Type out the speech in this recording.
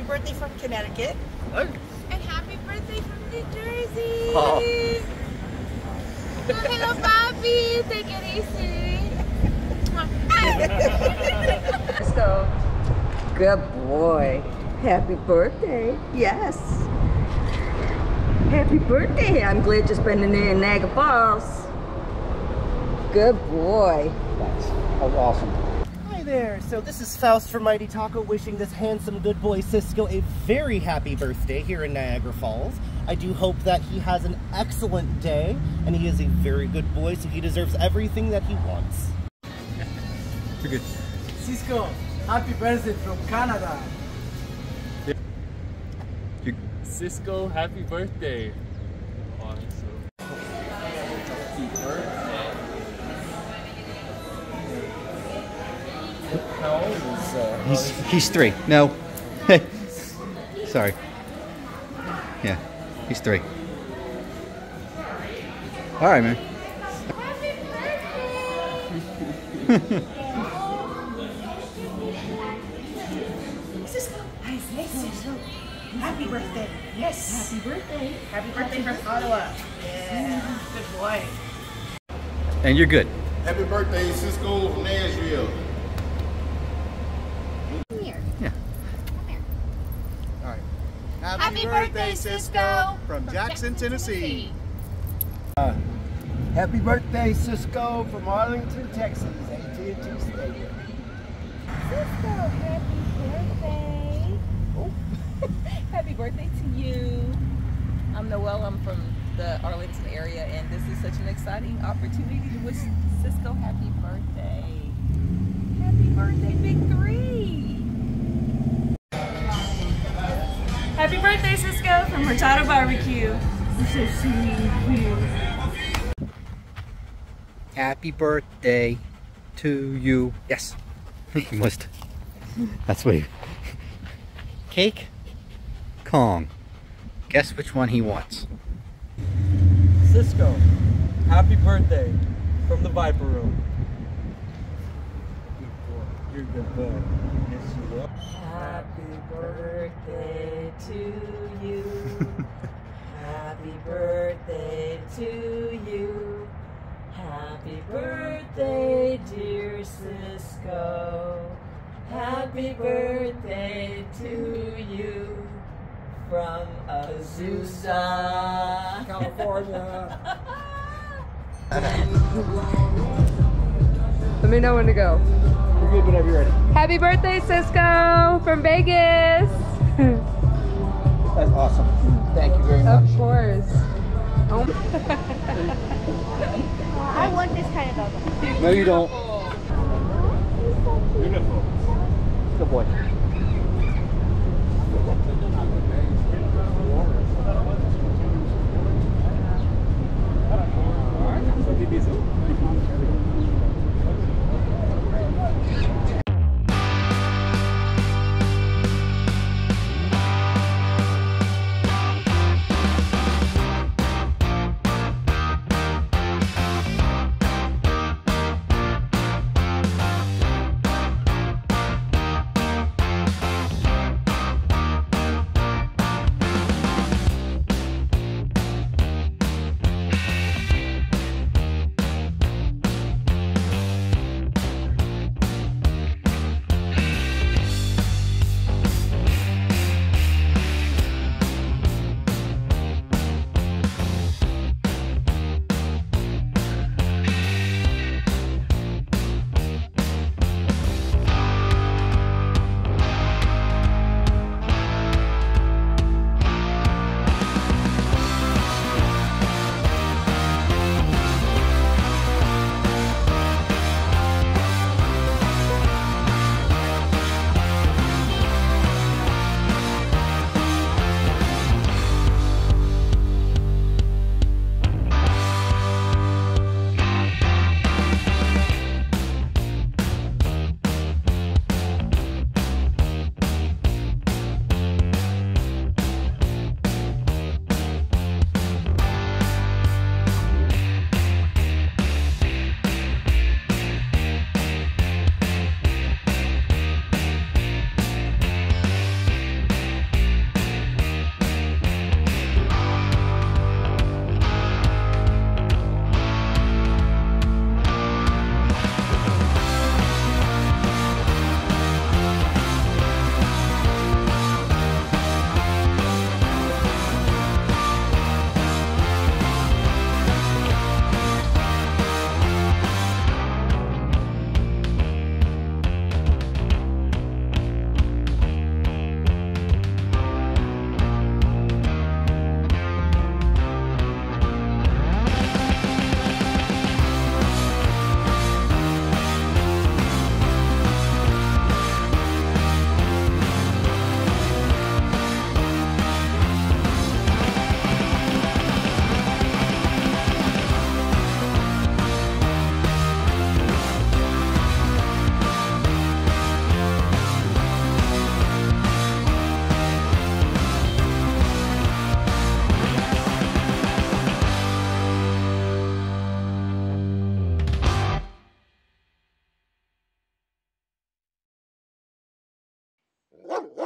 birthday from Connecticut. Oh. And happy birthday from New Jersey. Oh. Hello, Bobby. Take it easy. So, good boy. Happy birthday. Yes. Happy birthday. I'm glad you're spending it in Niagara Falls. Good boy. That's awesome. Hi there. So this is Faust from Mighty Taco wishing this handsome good boy Sisko a very happy birthday here in Niagara Falls. I do hope that he has an excellent day, and he is a very good boy, so he deserves everything that he wants. You're good. Sisko, happy birthday from Canada. Sisko, happy birthday. Awesome. Happy birthday. How old is He's 3. No. Sorry. Yeah, he's 3. All right, man. Happy birthday. Yes. Happy birthday. Happy birthday from Ottawa. Yeah. Good boy. And you're good. Happy birthday, Sisko from Nashville. Come here. Yeah. Come here. All right. Happy birthday, Sisko. From Jackson, Tennessee. Happy birthday, Sisko, from Arlington, Texas, AT&T Stadium. Sisko, happy birthday. Oh. Happy birthday to you. I'm Noelle. I'm from the Arlington area, and this is such an exciting opportunity to wish Sisko happy birthday. Happy birthday, Big 3. Happy birthday, Sisko, from Hurtado Barbecue. Happy birthday to you. Yes. You must. That's what. Cake. Kong. Guess which one he wants. Sisko, happy birthday from the Viper Room. Good boy. You're a good boy. Yes, you are. Happy birthday to you. Happy birthday to you. Happy birthday, dear Sisko. Happy birthday to you from Azusa, California. Let me know when to go. You're good whenever you're ready. Happy birthday, Sisko, from Vegas. That's awesome. Thank you very much. Of course. Oh. I want this kind of dog. No, you don't. Beautiful. Good boy. Woo!